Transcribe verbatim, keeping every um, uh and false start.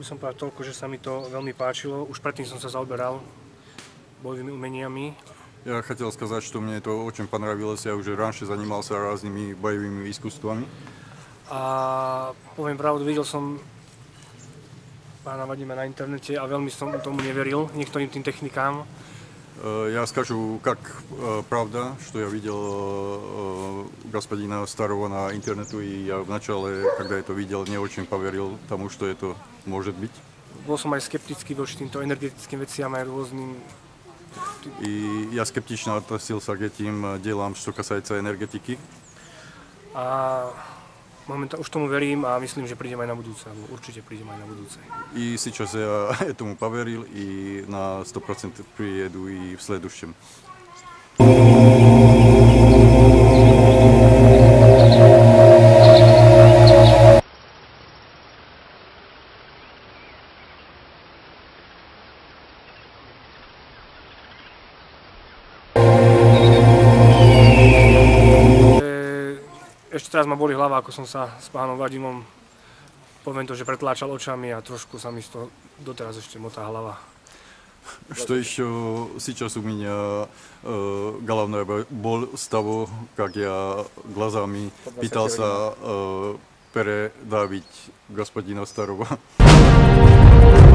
by som povedal toľko, že sa mi to veľmi páčilo. Už predtým som sa zaoberal bojovými umeniami. Я хотел сказать, что мне это очень понравилось. Я уже раньше занимался разными боевыми искусствами. A poviem pravdu, videl som pána Vadima na internete a veľmi som tomu neveril, niektorým tým technikám. Я скажу, как правда, что я видел господина Старого на интернету, и я вначале, когда это видел, не очень поверил тому, что это может быть. Bol som aj skeptický voči týmto energetickým veciam aj rôznym. И я скептично относился к этим делам, что касается энергетики. A momentálne už tomu verím a myslím, že prídem aj na budúce, alebo určite prídem aj na budúce. И сейчас я этому поверил и на сто процентов приеду и в следующем. Ešte teraz ma boli hlava, ako som sa s pánom Vadimom, poviem to, že pretláčal očami a trošku sa mi z toho doteraz ešte motá hlava. Что еще сейчас у меня э, головная боль с того, как я глазами пытался э, передавить господина Старого.